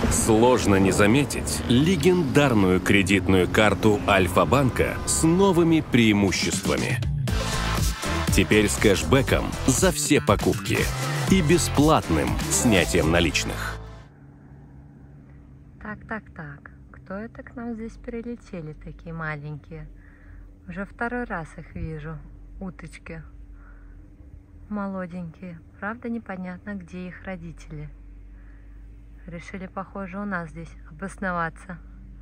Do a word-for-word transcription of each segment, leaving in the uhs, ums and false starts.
Сложно не заметить легендарную кредитную карту Альфа-банка с новыми преимуществами. Теперь с кэшбэком за все покупки и бесплатным снятием наличных. Так, так, так. Кто это к нам здесь прилетели, такие маленькие? Уже второй раз их вижу. Уточки. Молоденькие. Правда, непонятно, где их родители. Решили, похоже, у нас здесь обосноваться.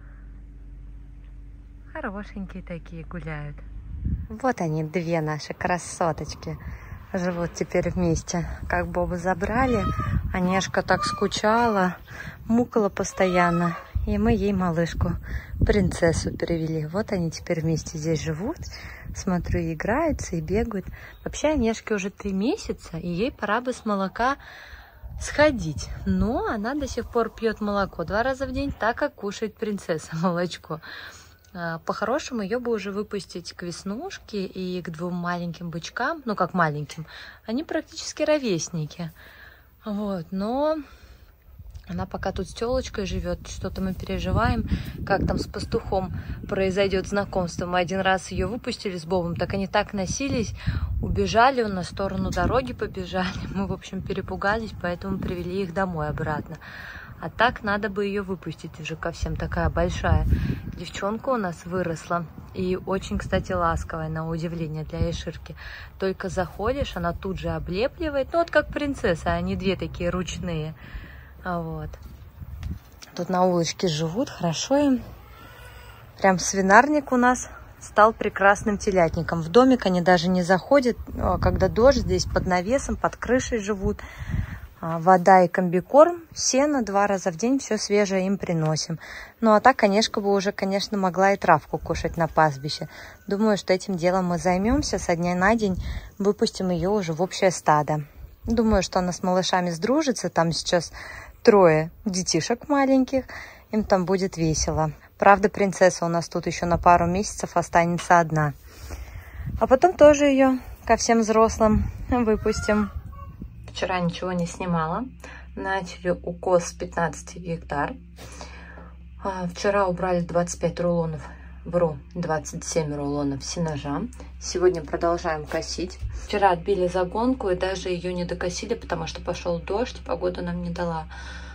Хорошенькие такие гуляют. Вот они, две наши красоточки. Живут теперь вместе. Как Бобу забрали, Онежка так скучала, мукала постоянно. И мы ей малышку, принцессу, перевели. Вот они теперь вместе здесь живут. Смотрю, и играются, и бегают. Вообще, Онежке уже три месяца, и ей пора бы с молока сходить. Но она до сих пор пьет молоко два раза в день, так как кушает принцесса молочко. По-хорошему, ее бы уже выпустить к Веснушке и к двум маленьким бычкам. Ну, как маленьким. Они практически ровесники. Вот, но она пока тут с телочкой живет. Что-то мы переживаем, как там с пастухом произойдет знакомство. Мы один раз ее выпустили с Бобом, так они так носились, убежали, на сторону дороги побежали. Мы, в общем, перепугались, поэтому привели их домой обратно. А так надо бы ее выпустить уже ко всем. Такая большая девчонка у нас выросла. И очень, кстати, ласковая, на удивление, для Эширки. Только заходишь, она тут же облепливает. Ну, вот как принцесса, они две такие ручные. Вот. Тут на улочке живут, хорошо им. Прям свинарник у нас стал прекрасным телятником. В домик они даже не заходят, когда дождь, здесь под навесом, под крышей живут. Вода и комбикорм, сено два раза в день, все свежее им приносим. Ну а так, Онежка бы уже, конечно, могла и травку кушать на пастбище. Думаю, что этим делом мы займемся, со дня на день выпустим ее уже в общее стадо. Думаю, что она с малышами сдружится, там сейчас трое детишек маленьких, им там будет весело. Правда, принцесса у нас тут еще на пару месяцев останется одна. А потом тоже ее ко всем взрослым выпустим. Вчера ничего не снимала. Начали укос с пятнадцати гектар. Вчера убрали двадцать пять рулонов, вру, двадцать семь рулонов сенажа. Сегодня продолжаем косить. Вчера отбили загонку и даже ее не докосили, потому что пошел дождь, погода нам не дала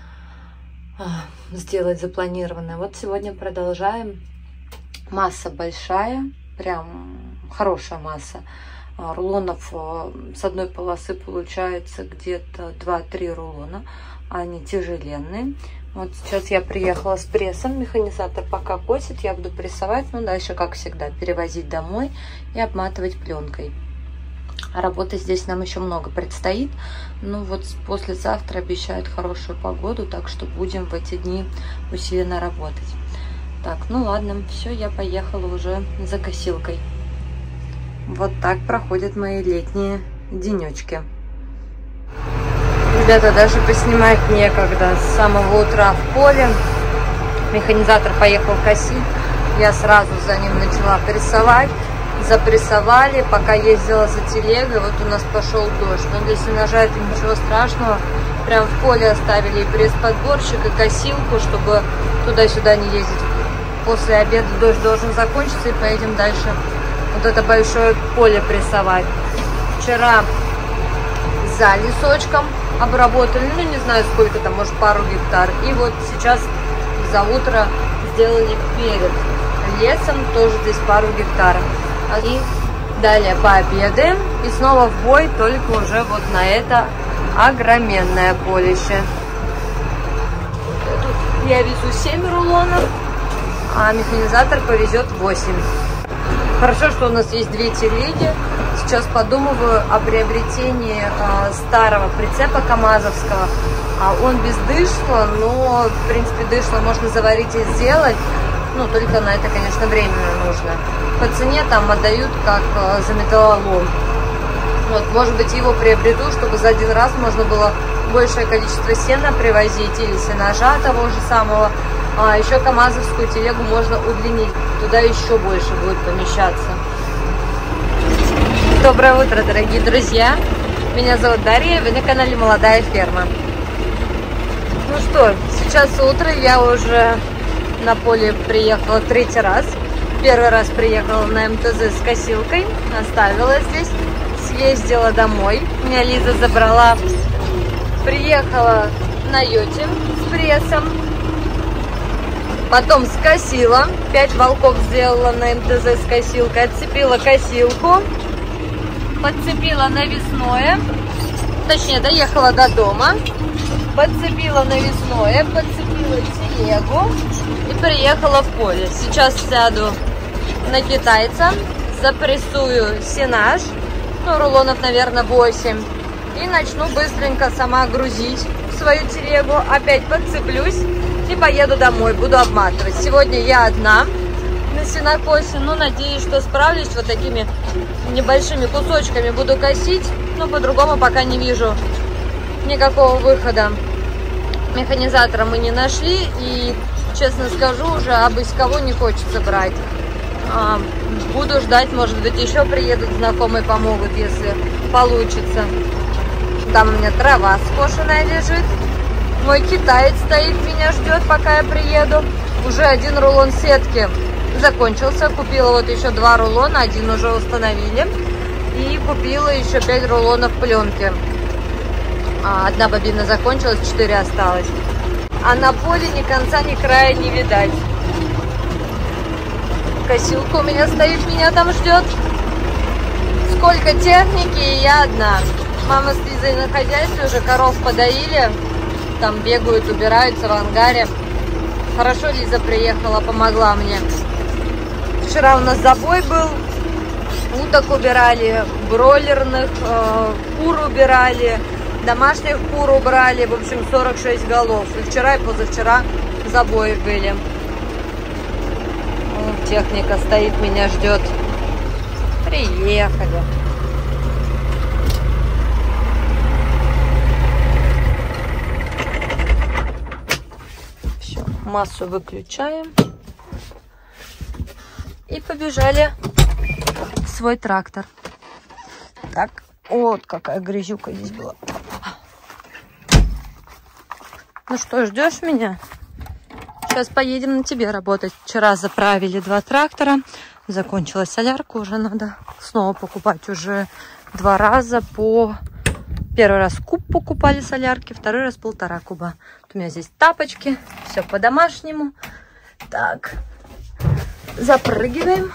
сделать запланированное. Вот сегодня продолжаем. Масса большая, прям хорошая масса. Рулонов с одной полосы получается где-то два-три рулона. Они тяжеленные. Вот сейчас я приехала с прессом. Механизатор пока косит. Я буду прессовать. Ну, дальше, как всегда, перевозить домой и обматывать пленкой. А работы здесь нам еще много предстоит. Ну, вот послезавтра обещают хорошую погоду. Так что будем в эти дни усиленно работать. Так, ну ладно. Все, я поехала уже за косилкой. Вот так проходят мои летние денечки. Ребята, даже поснимать некогда. С самого утра в поле. Механизатор поехал косить. Я сразу за ним начала прессовать. Запрессовали, пока ездила за телегой. Вот у нас пошел дождь. Но для сенажа это ничего страшного. Прям в поле оставили и пресс-подборщик, и косилку, чтобы туда-сюда не ездить. После обеда дождь должен закончиться, и поедем дальше. Вот это большое поле прессовать. Вчера за лесочком обработали, ну не знаю сколько там, может пару гектар. И вот сейчас за утро сделали перед лесом, тоже здесь пару гектаров. И далее пообедаем и снова в бой, только уже вот на это огроменное полище. Тут я везу семь рулонов, а механизатор повезет восемь. Хорошо, что у нас есть две телеги. Сейчас подумываю о приобретении э, старого прицепа камазовского. А он без дышла, но, в принципе, дышло можно заварить и сделать. Ну, только на это, конечно, время нужно. По цене там отдают как э, за металлолом. Вот, может быть, его приобрету, чтобы за один раз можно было большее количество сена привозить или сенажа того же самого. А еще камазовскую телегу можно удлинить. Туда еще больше будет помещаться. Доброе утро, дорогие друзья. Меня зовут Дарья, вы на канале Молодая ферма. Ну что, сейчас утро, я уже на поле приехала третий раз. Первый раз приехала на эм тэ зэ с косилкой, оставила здесь, съездила домой. Меня Лиза забрала, приехала на йоте с прессом, потом скосила, пять волков сделала на эм тэ зэ с косилкой, отцепила косилку, подцепила навесное, точнее доехала до дома, подцепила навесное, подцепила телегу и приехала в поле. Сейчас сяду на китайца, запрессую сенаж, ну, рулонов, наверное, восемь, и начну быстренько сама грузить в свою телегу, опять подцеплюсь и поеду домой, буду обматывать. Сегодня я одна на сенокосе, но надеюсь, что справлюсь. Вот такими небольшими кусочками буду косить, но по-другому пока не вижу никакого выхода. Механизатора мы не нашли, и, честно скажу, уже абы с кого не хочется брать. А, буду ждать, может быть, еще приедут знакомые, помогут, если получится. Там у меня трава скошенная лежит. Мой китаец стоит, меня ждет, пока я приеду. Уже один рулон сетки закончился. Купила вот еще два рулона, один уже установили. И купила еще пять рулонов пленки. Одна бобина закончилась, четыре осталось. А на поле ни конца, ни края не видать. Косилка у меня стоит, меня там ждет. Сколько техники, и я одна. Мама с Лизой на хозяйстве, уже коров подоили. Там бегают, убираются в ангаре. Хорошо Лиза приехала, помогла мне. Вчера у нас забой был. Уток убирали, бройлерных, э, кур убирали, домашних кур убрали. В общем, сорок шесть голов. И вчера, и позавчера забои были. Техника стоит, меня ждет. Приехали. Все, массу выключаем. И побежали в свой трактор. Так, вот какая грязюка здесь была. Ну что, ждешь меня? Сейчас поедем на тебе работать. Вчера заправили два трактора. Закончилась солярка. Уже надо снова покупать уже два раза по... Первый раз куб покупали солярки, второй раз полтора куба. Вот у меня здесь тапочки. Все по-домашнему. Так. Запрыгиваем.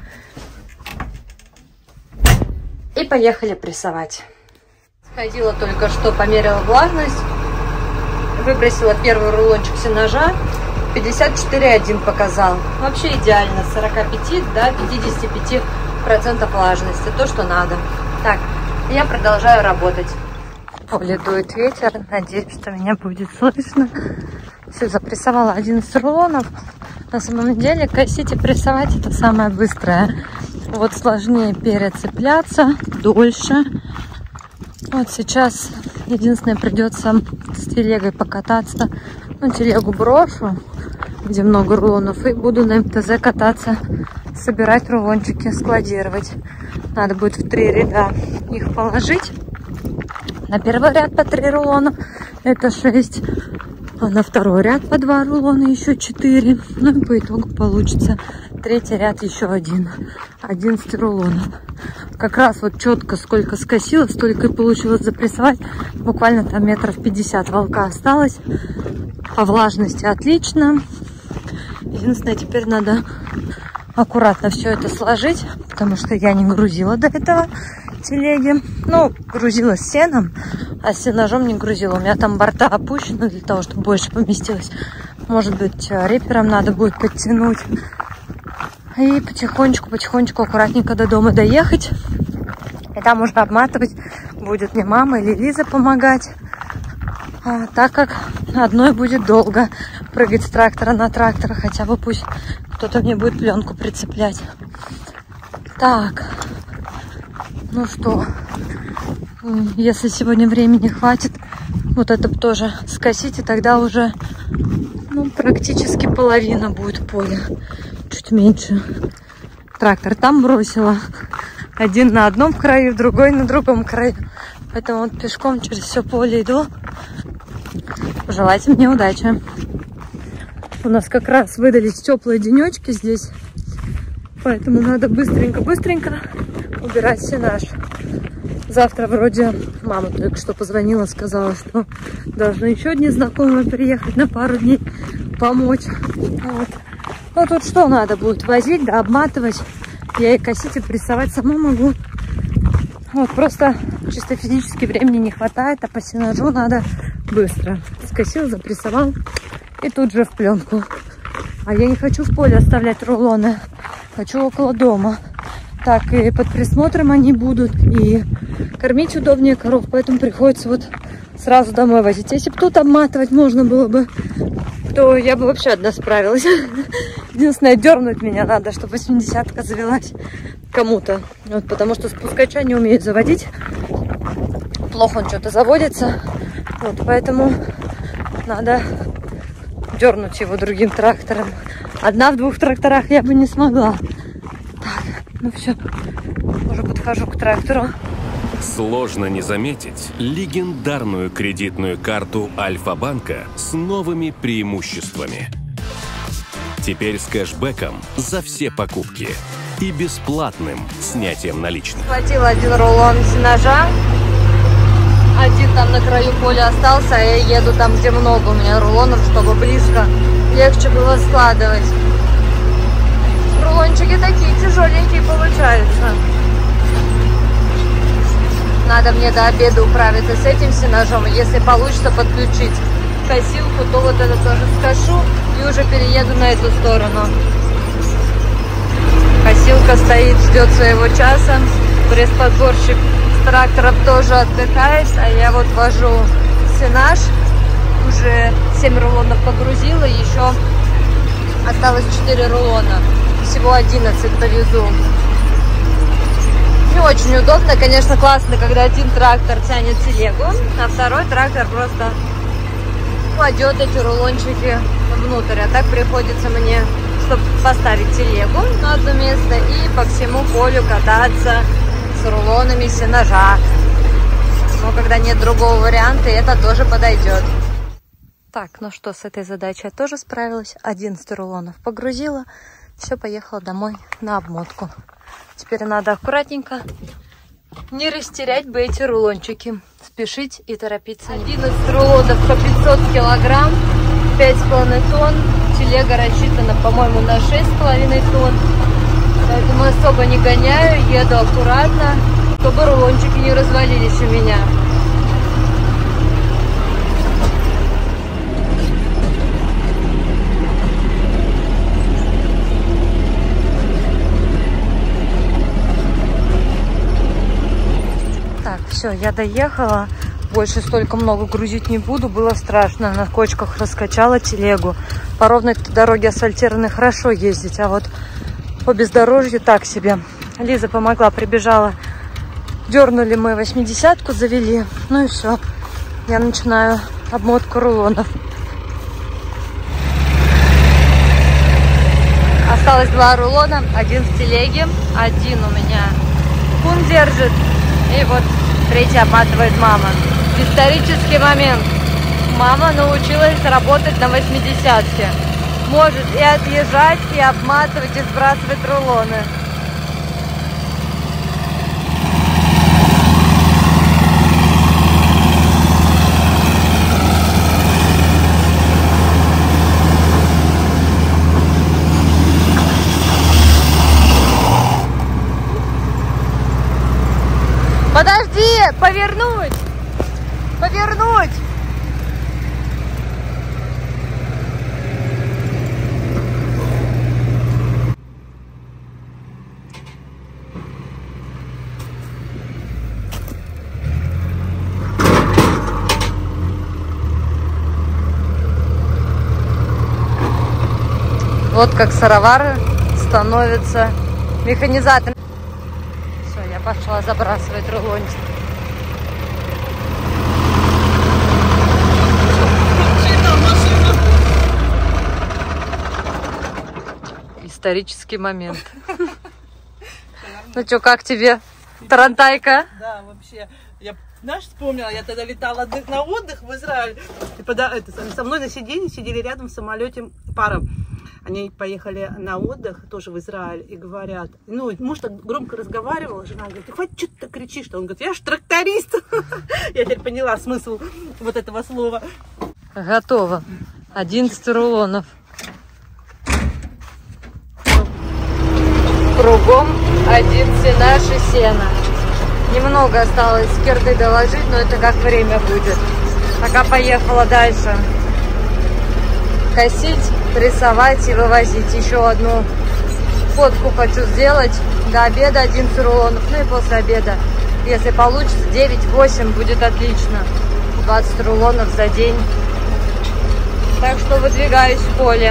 И поехали прессовать. Сходила только что, померила влажность. Выбросила первый рулончик сенажа. пятьдесят четыре и один показал. Вообще идеально. С сорока пяти до пятидесяти пяти процентов влажности. То, что надо. Так, я продолжаю работать. В поле дует ветер. Надеюсь, что меня будет слышно. Все, запрессовала одиннадцать рулонов. На самом деле, косить и прессовать это самое быстрое. Вот сложнее перецепляться, дольше. Вот сейчас единственное, придется с телегой покататься. Ну, телегу брошу, где много рулонов, и буду на эм тэ зэ кататься, собирать рулончики, складировать. Надо будет в три ряда их положить. На первый ряд по три рулона, это шесть. А на второй ряд по два рулона, еще четыре. Ну и по итогу получится третий ряд еще один. одиннадцать рулонов. Как раз вот четко сколько скосила, столько и получилось запрессовать. Буквально там метров пятьдесят волка осталось. По влажности отлично. Единственное, теперь надо аккуратно все это сложить, потому что я не грузила до этого телеги. Ну, грузила сеном, а сенажом не грузила. У меня там борта опущены для того, чтобы больше поместилось. Может быть, репером надо будет подтянуть. И потихонечку, потихонечку, аккуратненько до дома доехать. И там уже обматывать будет мне мама или Лиза помогать. А, так как одной будет долго прыгать с трактора на трактор. Хотя бы пусть кто-то мне будет пленку прицеплять. Так. Ну что, если сегодня времени хватит, вот это тоже скосить, и тогда уже ну, практически половина будет поля. Чуть меньше. Трактор там бросила. Один на одном краю, другой на другом краю. Поэтому вот пешком через все поле иду. Пожелайте мне удачи. У нас как раз выдались теплые денечки здесь, поэтому надо быстренько-быстренько убирать сенаж. Завтра вроде мама только что позвонила, сказала, что должны еще одни знакомые приехать на пару дней помочь. Вот. Ну тут что надо будет? Возить, да, обматывать. Я и косить, и прессовать сама могу. Вот просто чисто физически времени не хватает, а по сенажу надо быстро. Скосил, запрессовал и тут же в пленку. А я не хочу в поле оставлять рулоны. Хочу около дома. Так и под присмотром они будут, и кормить удобнее коров, поэтому приходится вот сразу домой возить. Если бы тут обматывать можно было бы, то я бы вообще одна справилась. Единственное, дернуть меня надо, чтобы восьмидесятка завелась кому-то. Вот, потому что спускача не умеют заводить. Плохо он что-то заводится. Вот, поэтому надо дернуть его другим трактором. Одна в двух тракторах я бы не смогла. Так, ну все, уже подхожу к трактору. Сложно не заметить легендарную кредитную карту Альфа-банка с новыми преимуществами. Теперь с кэшбэком за все покупки и бесплатным снятием наличных. Хватило один рулон сенажа. Один там на краю поля остался, а я еду там, где много у меня рулонов, чтобы близко легче было складывать. Рулончики такие тяжеленькие получаются. Надо мне до обеда управиться с этим сенажом. Если получится подключить косилку, то вот это тоже скошу и уже перееду на эту сторону. Косилка стоит, ждет своего часа. Пресс-подборщик с трактором тоже отдыхает, а я вот вожу сенаж. Уже семь рулонов погрузила, еще осталось четыре рулона. Всего одиннадцать повезу. Не очень удобно, конечно, классно, когда один трактор тянет телегу, а второй трактор просто кладет эти рулончики внутрь. А так приходится мне, чтобы поставить телегу на одно место и по всему полю кататься с рулонами сенажа. Но когда нет другого варианта, это тоже подойдет. Так, ну что, с этой задачей я тоже справилась. одиннадцать рулонов погрузила. Все, поехала домой на обмотку. Теперь надо аккуратненько не растерять бы эти рулончики. Спешить и торопиться. одиннадцать рулонов по пятьсот килограмм, пять с половиной тонн. Телега рассчитана, по-моему, на шесть с половиной тонн. Поэтому особо не гоняю, еду аккуратно, чтобы рулончики не развалились у меня. Все, я доехала. Больше столько много грузить не буду. Было страшно. На кочках раскачала телегу. По ровной дороге асфальтированной хорошо ездить, а вот по бездорожью так себе. Лиза помогла, прибежала. Дернули мы восьмидесятку, завели. Ну и все. Я начинаю обмотку рулонов. Осталось два рулона. Один в телеге. Один у меня кун держит. И вот третий обматывает мама. Исторический момент. Мама научилась работать на восьмидесятке. Может и отъезжать, и обматывать, и сбрасывать рулоны. Подожди, повернуть, повернуть. Вот как сыровары становятся механизатором. Все, я пошла забрасывать рулончик. Исторический момент. Ну что, как тебе, тарантайка? Да, вообще. Я Знаешь, вспомнила, я тогда летала отдых на отдых в Израиль. И пода, это, со мной на сиденье сидели рядом в самолете пара. Они поехали на отдых тоже в Израиль и говорят, ну, муж так громко разговаривал, жена говорит, ты хватит, что ты так кричишь? Он говорит, я ж тракторист. Я теперь поняла смысл вот этого слова. Готово. одиннадцать рулонов. Кругом один сенаж и сено. Немного осталось с Киркой доложить, но это как время будет. Пока поехала дальше косить, прессовать и вывозить. Еще одну фотку хочу сделать. До обеда одиннадцать рулонов. Ну и после обеда, если получится, девять-восемь будет отлично. двадцать рулонов за день. Так что выдвигаюсь в поле.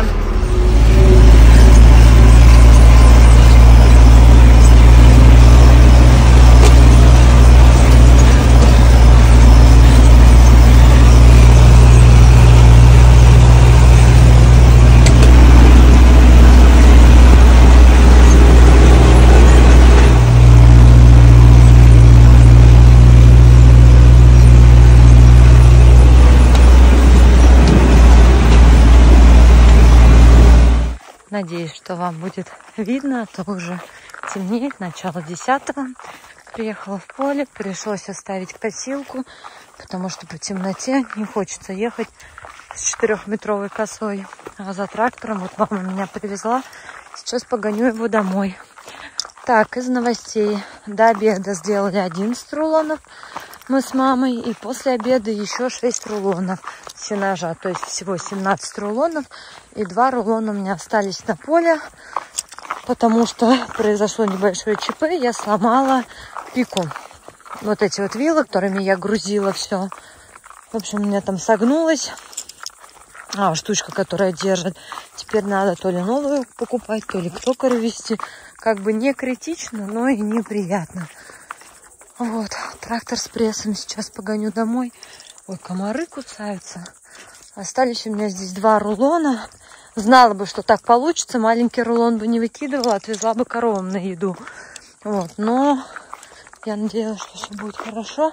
Надеюсь, что вам будет видно, а то уже темнеет, начало десятого. Приехала в поле, пришлось оставить косилку, потому что по темноте не хочется ехать с четырехметровой косой. А за трактором, вот мама меня привезла, сейчас погоню его домой. Так, из новостей. До обеда сделали одиннадцать рулонов мы с мамой, и после обеда еще шесть рулонов сенажа, то есть всего семнадцать рулонов, и два рулона у меня остались на поле, потому что произошло небольшое ЧП, я сломала пику. Вот эти вот вилы, которыми я грузила все. В общем, у меня там согнулась а, штучка, которая держит. Теперь надо то ли новую покупать, то ли к токарю везти. Как бы не критично, но и неприятно. Вот, трактор с прессом сейчас погоню домой. Ой, комары кусаются. Остались у меня здесь два рулона. Знала бы, что так получится, маленький рулон бы не выкидывала, отвезла бы коровам на еду. Вот, но я надеялась, что все будет хорошо.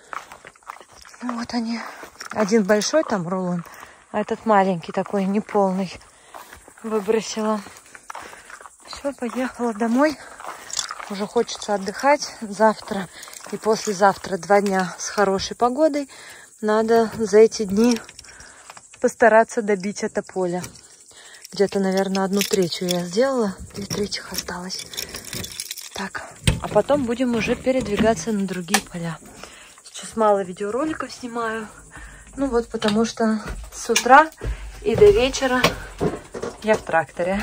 Ну, вот они. Один большой там рулон, а этот маленький такой, неполный. Выбросила. Все, поехала домой. Уже хочется отдыхать. Завтра и послезавтра два дня с хорошей погодой. Надо за эти дни постараться добить это поле. Где-то, наверное, одну третью я сделала. Две трети осталось. Так, а потом будем уже передвигаться на другие поля. Сейчас мало видеороликов снимаю. Ну вот, потому что с утра и до вечера я в тракторе.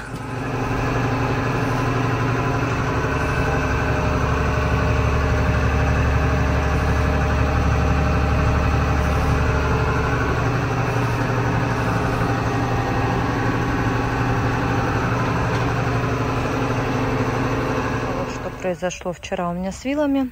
Произошло вчера у меня с вилами.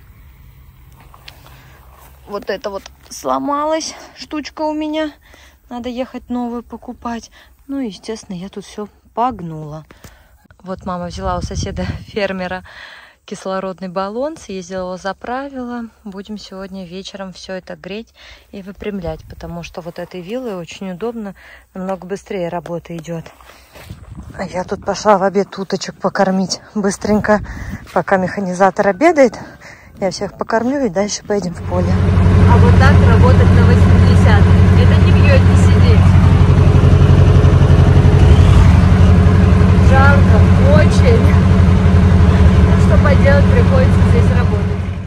Вот это вот сломалась штучка у меня. Надо ехать новую покупать. Ну и, естественно, я тут все погнула. Вот мама взяла у соседа фермера кислородный баллон, съездила его, заправила. Будем сегодня вечером все это греть и выпрямлять, потому что вот этой вилой очень удобно, намного быстрее работа идет. А я тут пошла в обед уточек покормить быстренько, пока механизатор обедает. Я всех покормлю и дальше поедем в поле. А вот так работать на восемьдесят. Это не бьет, не сидеть. Жарко, очень. Ну, что поделать, приходится здесь работать.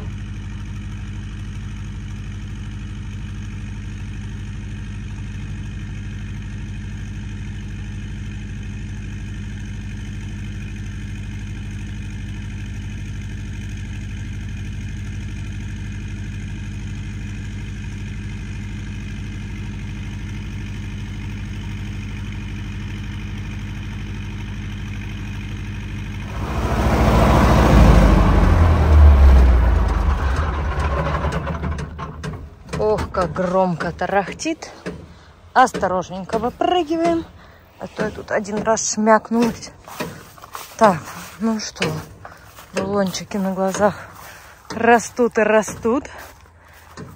Ох, как громко тарахтит. Осторожненько выпрыгиваем. А то я тут один раз шмякнулась. Так, ну что, рулончики на глазах растут и растут.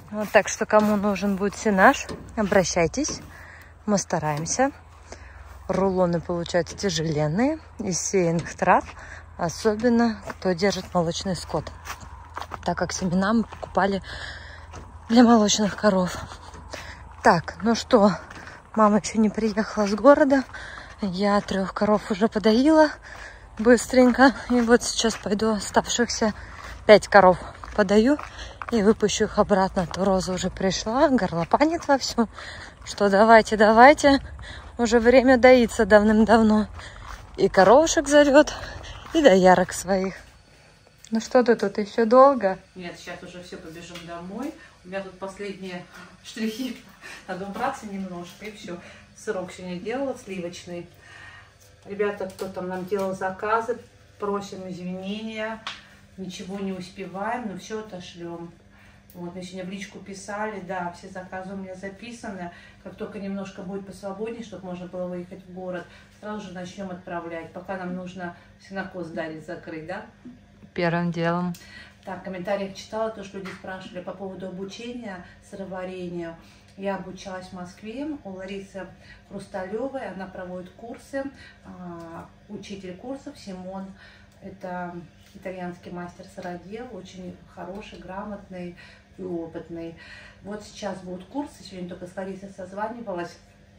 Вот, так что, кому нужен будет сенаж, обращайтесь. Мы стараемся. Рулоны получаются тяжеленные, из сеянных трав, особенно кто держит молочный скот, так как семена мы покупали для молочных коров. Так, ну что, мама еще не приехала с города, я трех коров уже подоила быстренько, и вот сейчас пойду оставшихся пять коров подаю и выпущу их обратно. То Роза уже пришла, горлопанит вовсю, что давайте, давайте, уже время доиться давным-давно. И коровушек зовет, и доярок своих. Ну что ты тут, еще долго? Нет, сейчас уже все, побежим домой. У меня тут последние штрихи. Надо убраться немножко, и все. Сырок сегодня делала, сливочный. Ребята, кто там нам делал заказы, просим извинения. Ничего не успеваем, но все отошлем. Вот, мне сегодня в личку писали, да, все заказы у меня записаны. Как только немножко будет посвободнее, чтобы можно было выехать в город, сразу же начнем отправлять. Пока нам нужно сенокос Дарьи закрыть, да? Первым делом. Так, в комментариях читала, то, что люди спрашивали по поводу обучения сыроварению. Я обучалась в Москве у Ларисы Хрусталевой, она проводит курсы, учитель курсов Симон, это итальянский мастер сыродел, очень хороший, грамотный и опытный. Вот сейчас будут курсы, сегодня только с Ларисой созванивалась,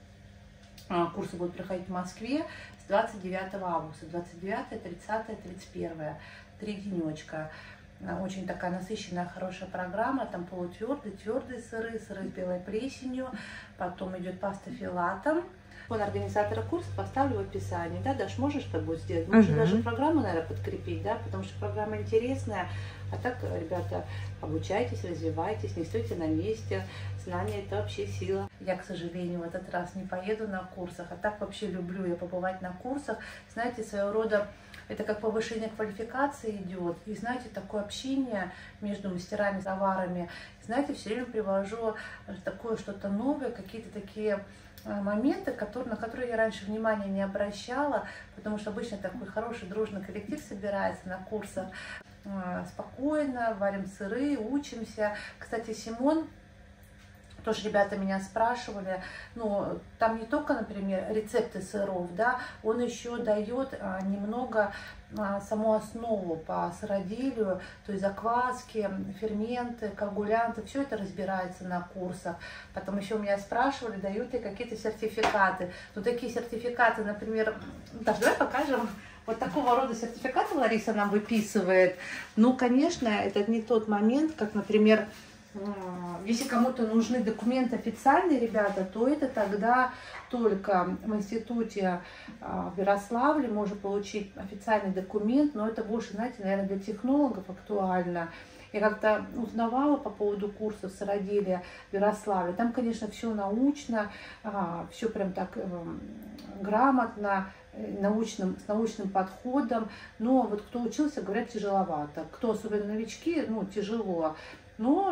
курсы будут проходить в Москве с двадцать девятого августа, двадцать девятое, тридцатое, тридцать первое, три денечка. Очень такая насыщенная, хорошая программа, там полутвердые, твердые сыры, сыры с белой плесенью, потом идет паста филата. Он организатора курса поставлю в описании, да, Даш, можешь с тобой сделать? Можно uh-huh. даже программу, наверное, подкрепить, да, потому что программа интересная, а так, ребята, обучайтесь, развивайтесь, не стойте на месте, знание – это вообще сила. Я, к сожалению, в этот раз не поеду на курсах, а так вообще люблю я побывать на курсах, знаете, своего рода, это как повышение квалификации идет, и, знаете, такое общение между мастерами, товарами, знаете, все время привожу такое что-то новое, какие-то такие моменты, которые, на которые я раньше внимания не обращала, потому что обычно такой хороший дружный коллектив собирается на курсах, спокойно, варим сыры, учимся. Кстати, Симон, тоже ребята меня спрашивали, ну, там не только, например, рецепты сыров, да, он еще дает а, немного а, саму основу по сыроделию, то есть закваски, ферменты, коагулянты, все это разбирается на курсах. Потом еще меня спрашивали, дают ли какие-то сертификаты. Ну, такие сертификаты, например, даже давай покажем. Вот такого рода сертификаты Лариса нам выписывает. Ну, конечно, это не тот момент, как, например, если кому-то нужны документы официальные, ребята, то это тогда только в институте в Ярославле можно получить официальный документ, но это больше, знаете, наверное, для технологов актуально. Я как-то узнавала по поводу курсов сыроделия в Ярославле. Там, конечно, все научно, все прям так грамотно, научным, с научным подходом. Но вот кто учился, говорят, тяжеловато. Кто, особенно новички, ну, тяжело. Но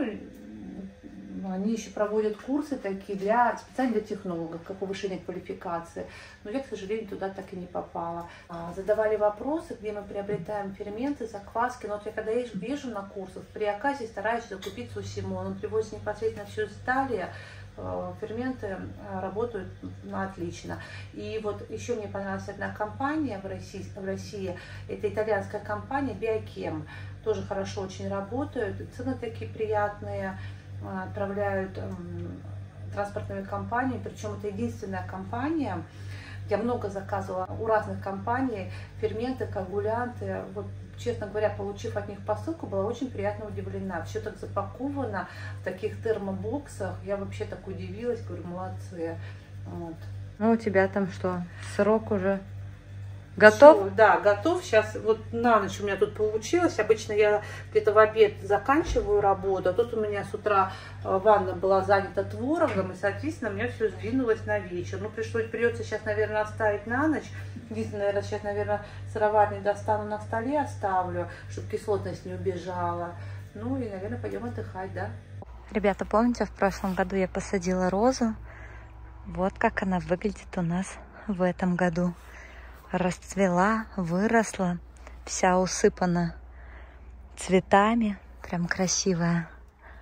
они еще проводят курсы такие для, специально для технологов, как повышение квалификации. Но я, к сожалению, туда так и не попала. Задавали вопросы, где мы приобретаем ферменты, закваски. Но вот я когда езжу на курсах, при оказе стараюсь закупиться у Симона. Он привозит непосредственно все из Италии. Ферменты работают ну, отлично. И вот еще мне понравилась одна компания в России, в России, это итальянская компания Биокем, тоже хорошо очень работают, цены такие приятные, отправляют эм, транспортными компаниями, причем это единственная компания, я много заказывала у разных компаний, ферменты, коагулянты, вот, честно говоря, получив от них посылку, была очень приятно удивлена. Все так запаковано в таких термобоксах. Я вообще так удивилась, говорю, молодцы. Вот. Ну, у тебя там что, срок уже готов? Все, да, готов. Сейчас вот на ночь у меня тут получилось. Обычно я где-то в обед заканчиваю работу. А тут у меня с утра ванна была занята творогом, и, соответственно, у меня все сдвинулось на вечер. Ну, пришлось, придется сейчас, наверное, оставить на ночь. Единственное, наверное, сейчас, наверное, сыроварник достану, на столе оставлю, чтобы кислотность не убежала. Ну и, наверное, пойдем отдыхать, да? Ребята, помните, в прошлом году я посадила розу? Вот как она выглядит у нас в этом году. Расцвела, выросла, вся усыпана цветами, прям красивая.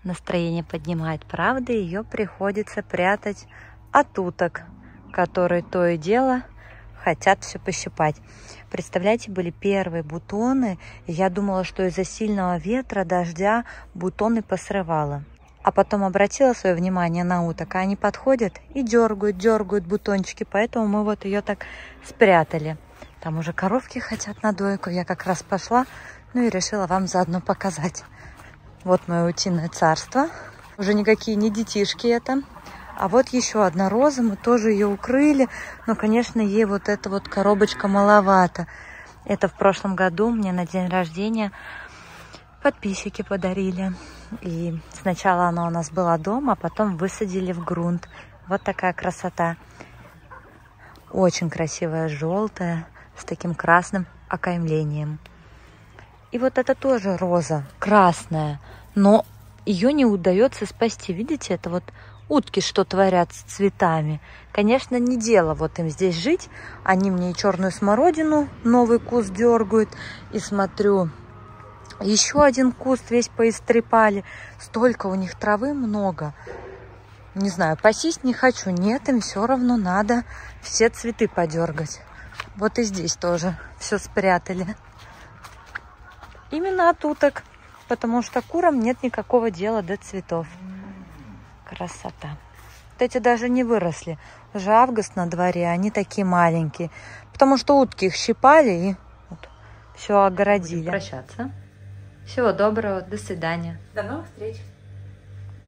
Настроение поднимает. Правда, ее приходится прятать от уток, которые то и дело хотят все пощипать. Представляете, были первые бутоны, и я думала, что из-за сильного ветра, дождя бутоны посрывало. А потом обратила свое внимание на уток, а они подходят и дергают, дергают бутончики, поэтому мы вот ее так спрятали. Там уже коровки хотят на дойку, я как раз пошла, ну и решила вам заодно показать. Вот мое утиное царство, уже никакие не детишки это. А вот еще одна роза, мы тоже ее укрыли, но, конечно, ей вот эта вот коробочка маловато. Это в прошлом году мне на день рождения подписчики подарили. И сначала она у нас была дома, а потом высадили в грунт. Вот такая красота. Очень красивая, желтая, с таким красным окаймлением. И вот это тоже роза, красная, но ее не удается спасти. Видите, это вот утки, что творят с цветами. Конечно, не дело вот им здесь жить. Они мне и черную смородину, новый куст дергают. И смотрю, еще один куст весь поистрепали. Столько у них травы много. Не знаю, пасись не хочу. Нет, им все равно надо все цветы подергать. Вот и здесь тоже все спрятали. Именно от уток. Потому что курам нет никакого дела до цветов. Красота. Вот эти даже не выросли. Уже август на дворе, они такие маленькие. Потому что утки их щипали и вот все огородили. Будем прощаться. Всего доброго, до свидания. До новых встреч.